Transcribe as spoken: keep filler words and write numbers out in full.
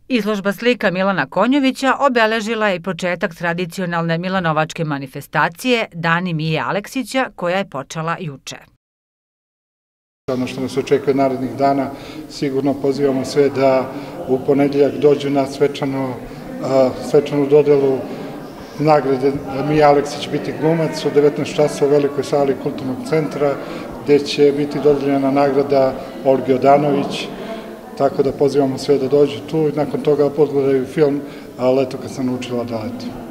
Izložba slika Milana Konjovića obeležila je početak tradicionalne milanovačke manifestacije Dani Mije Aleksića, koja je počela juče. Ono što nas očekuje narednih dana, sigurno pozivamo sve da u ponedeljak dođu na svečanu dodelu nagrade Mija Aleksić biti glumac u devetnaest časova u velikoj sali Kulturnog centra, gde će biti dodeljena nagrada Olgi Odanović, tako da pozivamo sve da dođu tu i nakon toga podgledaju film Leto kad sam naučila da letim.